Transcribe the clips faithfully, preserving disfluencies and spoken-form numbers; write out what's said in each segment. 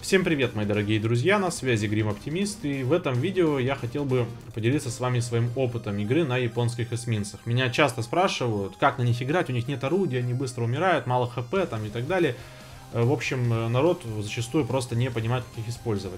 Всем привет, мои дорогие друзья, на связи Грим Оптимист, и в этом видео я хотел бы поделиться с вами своим опытом игры на японских эсминцах. Меня часто спрашивают, как на них играть, у них нет орудия, они быстро умирают, мало хп там и так далее. В общем, народ зачастую просто не понимает, как их использовать.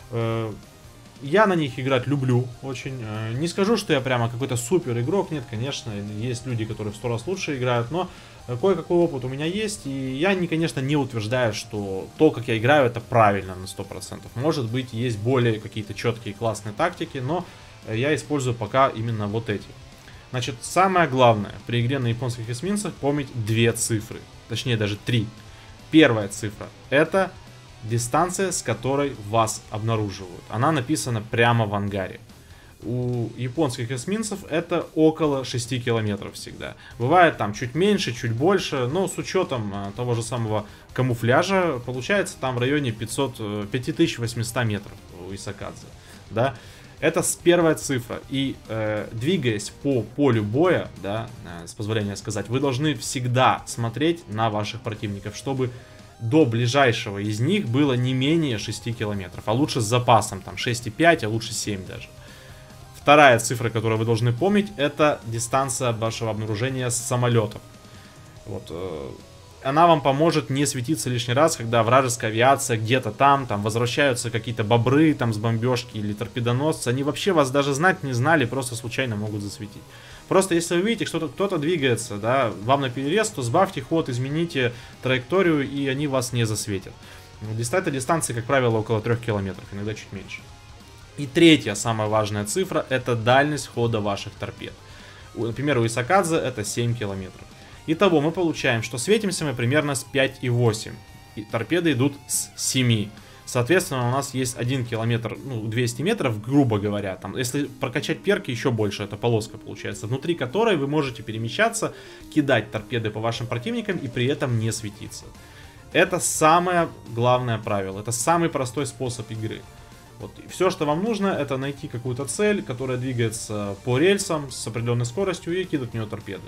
Я на них играть люблю очень. Не скажу, что я прямо какой-то супер игрок, нет, конечно, есть люди, которые в сто раз лучше играют, но кое-какой опыт у меня есть, и я, не, конечно, не утверждаю, что то, как я играю, это правильно на сто процентов. Может быть, есть более какие-то четкие классные тактики, но я использую пока именно вот эти. Значит, самое главное при игре на японских эсминцах помнить две цифры, точнее даже три. Первая цифра — это дистанция, с которой вас обнаруживают. Она написана прямо в ангаре. У японских эсминцев это около шести километров всегда. Бывает там чуть меньше, чуть больше, но с учетом того же самого камуфляжа получается там в районе пятьсот, пять тысяч восемьсот метров у Исакадзе. Да? Это первая цифра. И э, двигаясь по полю боя, да, с позволения сказать, вы должны всегда смотреть на ваших противников, чтобы до ближайшего из них было не менее шести километров, а лучше с запасом, там шесть и пять, а лучше семь даже. Вторая цифра, которую вы должны помнить, это дистанция вашего обнаружения с самолетов. Вот, э, она вам поможет не светиться лишний раз, когда вражеская авиация где-то там, там возвращаются какие-то бобры там с бомбежки или торпедоносцы. Они вообще вас даже знать не знали, просто случайно могут засветить. Просто если вы видите, что кто-то двигается, да, вам на перерез, то сбавьте ход, измените траекторию, и они вас не засветят. Эта дистанция, как правило, около трёх километров, иногда чуть меньше. И третья, самая важная цифра, это дальность хода ваших торпед. Например, у Исакадзе это семь километров. Итого мы получаем, что светимся мы примерно с пяти и восьми. И торпеды идут с семи. Соответственно, у нас есть один километр, ну, двести метров, грубо говоря. Там, если прокачать перки, еще больше, это полоска получается, внутри которой вы можете перемещаться, кидать торпеды по вашим противникам и при этом не светиться. Это самое главное правило, это самый простой способ игры. Вот. Все, что вам нужно, это найти какую-то цель, которая двигается по рельсам с определенной скоростью, и кидать в нее торпеды.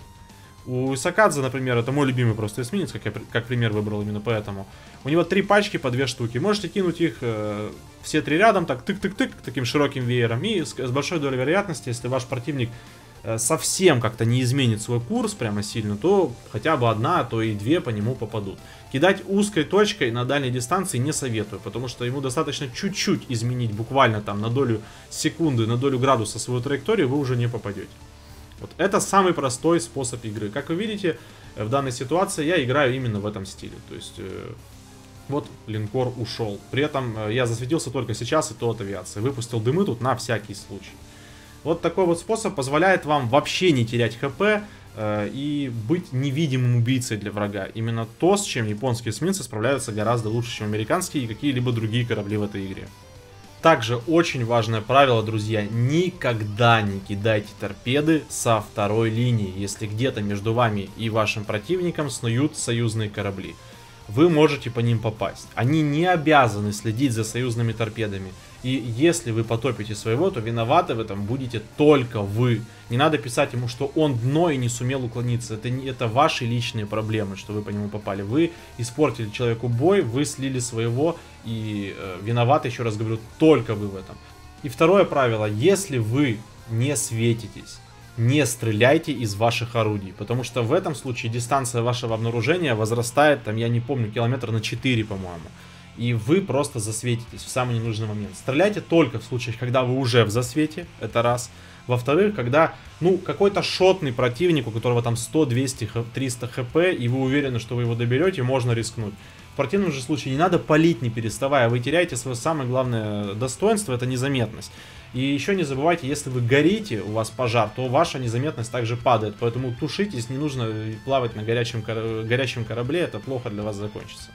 У Исакадзе, например, это мой любимый просто эсминец, как я как пример выбрал именно поэтому. У него три пачки по две штуки. Можете кинуть их э, все три рядом, так тык-тык-тык, таким широким веером. И с, с большой долей вероятности, если ваш противник э, совсем как-то не изменит свой курс прямо сильно, то хотя бы одна, а то и две по нему попадут. Кидать узкой точкой на дальней дистанции не советую, потому что ему достаточно чуть-чуть изменить, буквально там на долю секунды, на долю градуса свою траекторию, вы уже не попадете. Вот это самый простой способ игры. Как вы видите, в данной ситуации я играю именно в этом стиле. То есть, э, вот линкор ушел. При этом э, я засветился только сейчас, и то от авиации. Выпустил дымы тут на всякий случай. Вот такой вот способ позволяет вам вообще не терять хп э, и быть невидимым убийцей для врага. Именно то, с чем японские эсминцы справляются гораздо лучше, чем американские и какие-либо другие корабли в этой игре. Также очень важное правило, друзья, никогда не кидайте торпеды со второй линии, если где-то между вами и вашим противником снуют союзные корабли. Вы можете по ним попасть. Они не обязаны следить за союзными торпедами. И если вы потопите своего, то виноваты в этом будете только вы. Не надо писать ему, что он дно и не сумел уклониться. Это, не, это ваши личные проблемы, что вы по нему попали. Вы испортили человеку бой, вы слили своего. И э, виноваты, еще раз говорю, только вы в этом. И второе правило. Если вы не светитесь, не стреляйте из ваших орудий. Потому что в этом случае дистанция вашего обнаружения возрастает, там, я не помню, километр на четыре, по-моему. И вы просто засветитесь в самый ненужный момент. Стреляйте только в случаях, когда вы уже в засвете, это раз. Во-вторых, когда, ну, какой-то шотный противник, у которого там сто, двести, триста хп, и вы уверены, что вы его доберете, можно рискнуть. В противном же случае не надо палить, не переставая, вы теряете свое самое главное достоинство, это незаметность. И еще не забывайте, если вы горите, у вас пожар, то ваша незаметность также падает, поэтому тушитесь, не нужно плавать на горячем, горячем корабле, это плохо для вас закончится.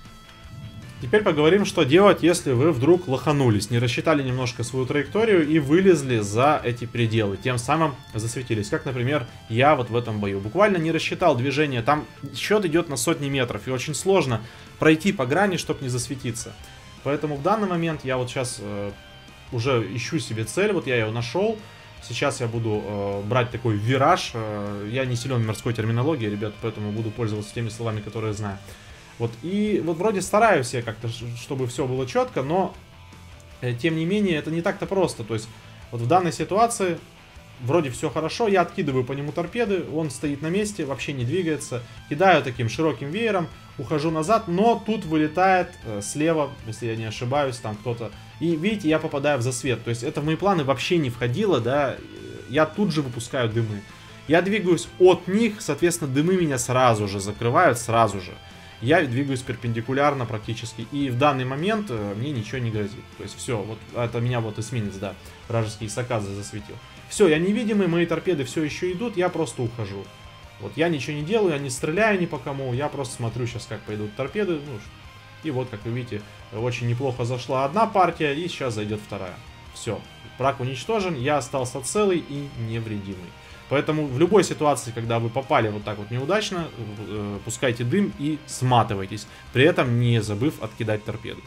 Теперь поговорим, что делать, если вы вдруг лоханулись, не рассчитали немножко свою траекторию и вылезли за эти пределы, тем самым засветились. Как, например, я вот в этом бою. Буквально не рассчитал движение, там счет идет на сотни метров, и очень сложно пройти по грани, чтобы не засветиться. Поэтому в данный момент я вот сейчас э, уже ищу себе цель, вот я ее нашел. Сейчас я буду э, брать такой вираж. Э, я не силен в морской терминологии, ребят, поэтому буду пользоваться теми словами, которые знаю. Вот, и вот вроде стараюсь я как-то, чтобы все было четко, но э, тем не менее это не так-то просто. То есть вот в данной ситуации вроде все хорошо, я откидываю по нему торпеды, он стоит на месте, вообще не двигается, кидаю таким широким веером, ухожу назад, но тут вылетает э, слева, если я не ошибаюсь, там кто-то. И видите, я попадаю в засвет, то есть это в мои планы вообще не входило, да, я тут же выпускаю дымы. Я двигаюсь от них, соответственно, дымы меня сразу же закрывают, сразу же. Я двигаюсь перпендикулярно практически, и в данный момент э, мне ничего не грозит. То есть все, вот это меня вот эсминец, да, вражеский Сакадзе засветил. Все, я невидимый, мои торпеды все еще идут, я просто ухожу. Вот я ничего не делаю, я не стреляю ни по кому, я просто смотрю сейчас, как пойдут торпеды. Ну, и вот, как вы видите, очень неплохо зашла одна партия, и сейчас зайдет вторая. Все, враг уничтожен, я остался целый и невредимый. Поэтому в любой ситуации, когда вы попали вот так вот неудачно, э, пускайте дым и сматывайтесь, при этом не забыв откидать торпеды.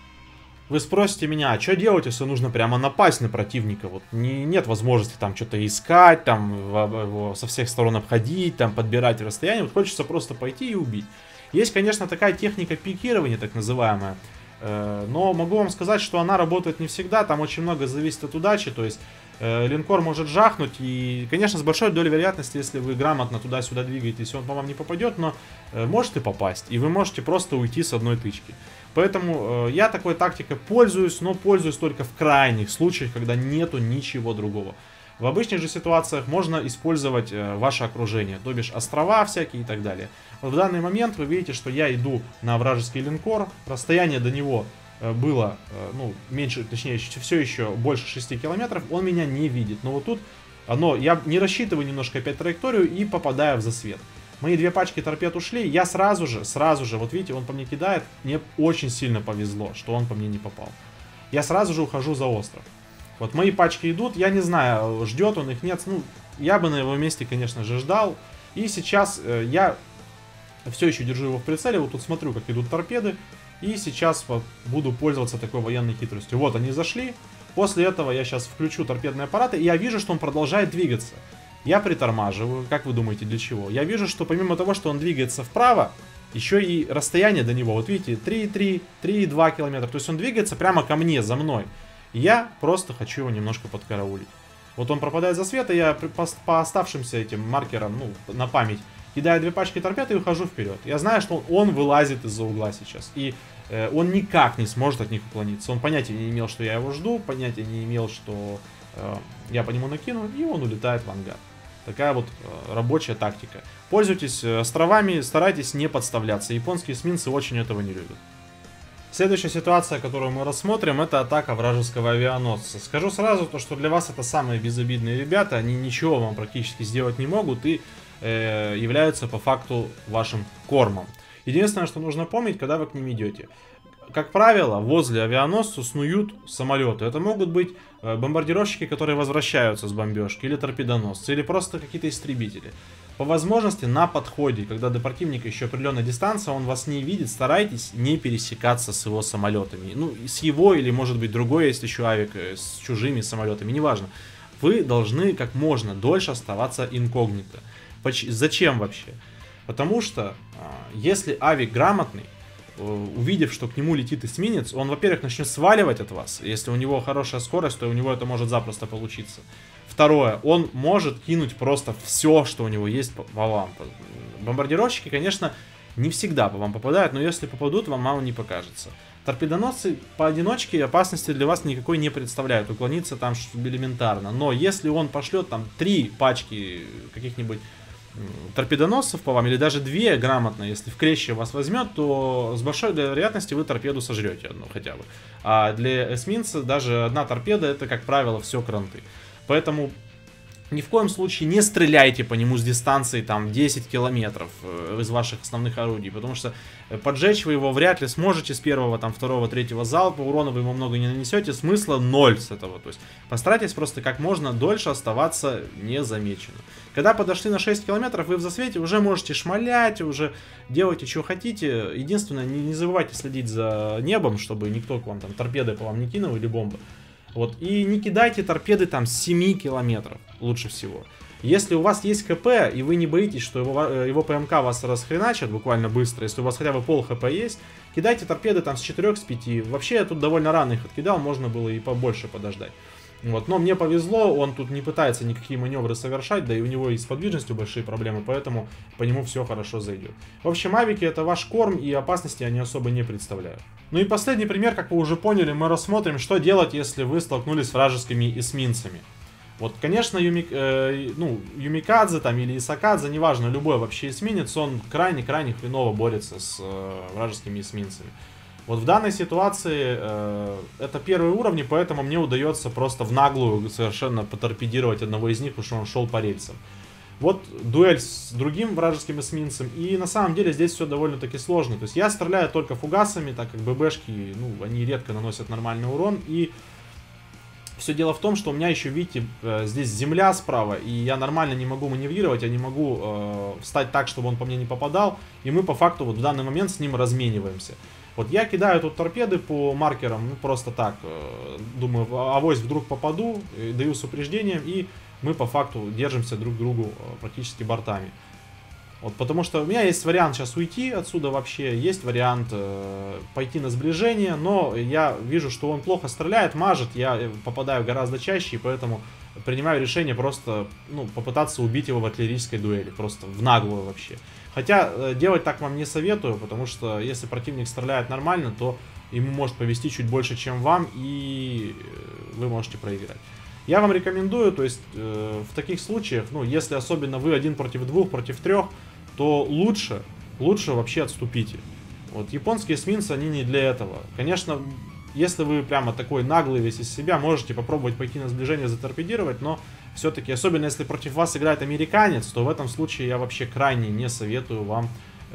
Вы спросите меня, а что делать, если нужно прямо напасть на противника? Вот не, нет возможности там что-то искать, там его со всех сторон обходить, там подбирать расстояние. Вот хочется просто пойти и убить. Есть, конечно, такая техника пикирования, так называемая. Э, но могу вам сказать, что она работает не всегда. Там очень много зависит от удачи. То есть э, линкор может жахнуть. И, конечно, с большой долей вероятности, если вы грамотно туда-сюда двигаетесь, он по вам не попадет. Но э, может и попасть. И вы можете просто уйти с одной тычки. Поэтому э, я такой тактикой пользуюсь, но пользуюсь только в крайних случаях, когда нету ничего другого. В обычных же ситуациях можно использовать э, ваше окружение, то бишь острова всякие и так далее. Вот в данный момент вы видите, что я иду на вражеский линкор, расстояние до него э, было, э, ну, меньше, точнее, все еще больше шести километров, он меня не видит. Но вот тут оно, я не рассчитываю немножко опять траекторию и попадаю в засвет. Мои две пачки торпед ушли, я сразу же, сразу же, вот видите, он по мне кидает, мне очень сильно повезло, что он по мне не попал. Я сразу же ухожу за остров. Вот мои пачки идут, я не знаю, ждет он их, нет, ну, я бы на его месте, конечно же, ждал. И сейчас э, я все еще держу его в прицеле, вот тут смотрю, как идут торпеды, и сейчас вот буду пользоваться такой военной хитростью. Вот они зашли, после этого я сейчас включу торпедные аппараты, и я вижу, что он продолжает двигаться. Я притормаживаю, как вы думаете, для чего? Я вижу, что помимо того, что он двигается вправо, еще и расстояние до него, вот видите, три и три, три и два километра, то есть он двигается прямо ко мне, за мной. Я просто хочу его немножко подкараулить. Вот он пропадает за свет, и я по, по оставшимся этим маркерам, ну, на память, кидаю две пачки торпед и ухожу вперед. Я знаю, что он, он вылазит из-за угла сейчас, и э, он никак не сможет от них уклониться. Он понятия не имел, что я его жду, понятия не имел, что э, я по нему накину, и он улетает в ангар. Такая вот э, рабочая тактика. Пользуйтесь э, островами, старайтесь не подставляться. Японские эсминцы очень этого не любят. Следующая ситуация, которую мы рассмотрим, это атака вражеского авианосца. Скажу сразу, то, что для вас это самые безобидные ребята, они ничего вам практически сделать не могут и э, являются по факту вашим кормом. Единственное, что нужно помнить, когда вы к ним идете. Как правило, возле авианосца снуют самолеты. Это могут быть э, бомбардировщики, которые возвращаются с бомбежки, или торпедоносцы, или просто какие-то истребители. По возможности на подходе, когда до противника еще определенная дистанция, он вас не видит, старайтесь не пересекаться с его самолетами. Ну, с его или, может быть, другой есть еще авик с чужими самолетами, неважно. Вы должны как можно дольше оставаться инкогнито. Зачем вообще? Потому что, если авик грамотный, увидев, что к нему летит эсминец, он, во-первых, начнет сваливать от вас. Если у него хорошая скорость, то у него это может запросто получиться. Второе, он может кинуть просто все, что у него есть по вам. Бомбардировщики, конечно, не всегда по вам попадают, но если попадут, вам мало не покажется. Торпедоносцы поодиночке опасности для вас никакой не представляют, уклониться там элементарно. Но если он пошлет там три пачки каких-нибудь торпедоносцев по вам, или даже две грамотно, если в клещи вас возьмет, то с большой вероятностью вы торпеду сожрете одну хотя бы. А для эсминца даже одна торпеда это, как правило, все кранты. Поэтому ни в коем случае не стреляйте по нему с дистанции там десять километров из ваших основных орудий, потому что поджечь вы его вряд ли сможете с первого, там, второго, третьего залпа, урона вы ему много не нанесете, смысла ноль с этого. То есть постарайтесь просто как можно дольше оставаться незамеченным. Когда подошли на шесть километров, вы в засвете уже можете шмалять, уже делайте, что хотите. Единственное, не, не забывайте следить за небом, чтобы никто к вам там торпеды по вам не кинул или бомбы. Вот. И не кидайте торпеды там с семи километров, лучше всего. Если у вас есть ХП, и вы не боитесь, что его, его ПМК вас расхреначат буквально быстро, если у вас хотя бы пол ХП есть, кидайте торпеды там с четырёх, с пяти. Вообще я тут довольно рано их откидал, можно было и побольше подождать. Вот. Но мне повезло, он тут не пытается никакие маневры совершать, да и у него и с подвижностью большие проблемы, поэтому по нему все хорошо зайдет. В общем, авики это ваш корм, и опасности они особо не представляют. Ну и последний пример, как вы уже поняли, мы рассмотрим, что делать, если вы столкнулись с вражескими эсминцами. Вот, конечно, Юми, э, ну, Юмикадзе там, или Исакадзе, неважно, любой вообще эсминец, он крайне-крайне хреново борется с э, вражескими эсминцами. Вот в данной ситуации э, это первые уровни, поэтому мне удается просто в наглую совершенно поторпедировать одного из них, потому что он шел по рельсам. Вот дуэль с другим вражеским эсминцем, и на самом деле здесь все довольно-таки сложно. То есть я стреляю только фугасами, так как ББшки, ну, они редко наносят нормальный урон, и... Все дело в том, что у меня еще, видите, здесь земля справа, и я нормально не могу маневрировать, я не могу э, встать так, чтобы он по мне не попадал, и мы по факту вот в данный момент с ним размениваемся. Вот я кидаю тут торпеды по маркерам, ну просто так, э, думаю, авось вдруг попаду, э, даю с упреждением, и мы по факту держимся друг к другу э, практически бортами. Вот, потому что у меня есть вариант сейчас уйти отсюда вообще, есть вариант э, пойти на сближение, но я вижу, что он плохо стреляет, мажет, я попадаю гораздо чаще, и поэтому принимаю решение просто, ну, попытаться убить его в артиллерийской дуэли, просто в наглую вообще. Хотя э, делать так вам не советую, потому что если противник стреляет нормально, то ему может повезти чуть больше, чем вам, и вы можете проиграть. Я вам рекомендую, то есть э, в таких случаях, ну, если особенно вы один против двух, против трех, то лучше, лучше вообще отступите. Вот японские эсминцы, они не для этого. Конечно, если вы прямо такой наглый весь из себя, можете попробовать пойти на сближение, заторпедировать, но все-таки, особенно если против вас играет американец, то в этом случае я вообще крайне не советую вам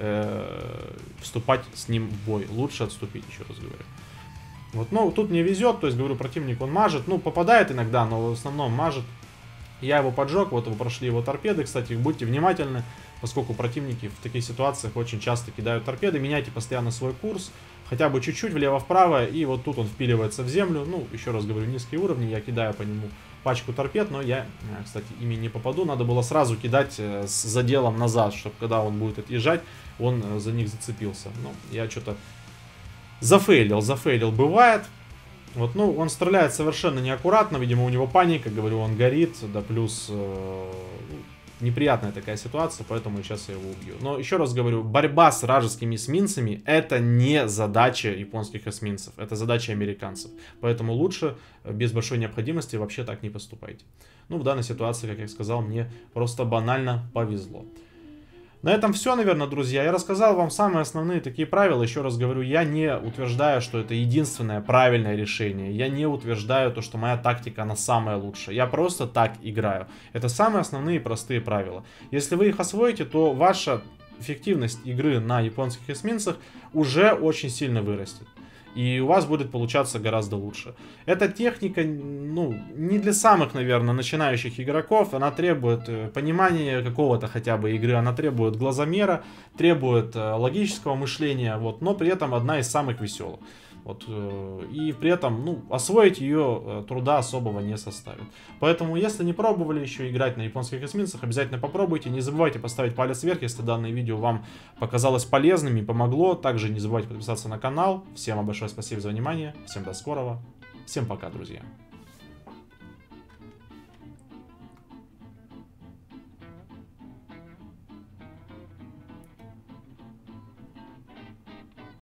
э, вступать с ним в бой. Лучше отступить, еще раз говорю. Вот, ну, тут мне везет, то есть, говорю, противник он мажет, ну, попадает иногда, но в основном мажет. Я его поджег, вот вы прошли его торпеды, кстати, будьте внимательны, поскольку противники в таких ситуациях очень часто кидают торпеды, меняйте постоянно свой курс, хотя бы чуть-чуть влево-вправо, и вот тут он впиливается в землю, ну, еще раз говорю, низкие уровни, я кидаю по нему пачку торпед, но я, кстати, ими не попаду, надо было сразу кидать с заделом назад, чтобы когда он будет отъезжать, он за них зацепился, ну, я что-то... Зафейлил, зафейлил, бывает. Вот, ну, он стреляет совершенно неаккуратно, видимо, у него паника, говорю, он горит, да плюс э, неприятная такая ситуация, поэтому сейчас я его убью. Но еще раз говорю, борьба с вражескими эсминцами это не задача японских эсминцев, это задача американцев. Поэтому лучше без большой необходимости вообще так не поступайте. Ну, в данной ситуации, как я сказал, мне просто банально повезло. На этом все, наверное, друзья. Я рассказал вам самые основные такие правила. Еще раз говорю, я не утверждаю, что это единственное правильное решение. Я не утверждаю то, что моя тактика, она самая лучшая. Я просто так играю. Это самые основные простые правила. Если вы их освоите, то ваша эффективность игры на японских эсминцах уже очень сильно вырастет. И у вас будет получаться гораздо лучше. Эта техника, ну, не для самых, наверное, начинающих игроков. Она требует понимания какого-то хотя бы игры. Она требует глазомера, требует логического мышления. Вот, но при этом одна из самых веселых. Вот, и при этом, ну, освоить ее труда особого не составит. Поэтому, если не пробовали еще играть на японских эсминцах, обязательно попробуйте. Не забывайте поставить палец вверх, если данное видео вам показалось полезным и помогло. Также не забывайте подписаться на канал. Всем большое спасибо за внимание. Всем до скорого. Всем пока, друзья.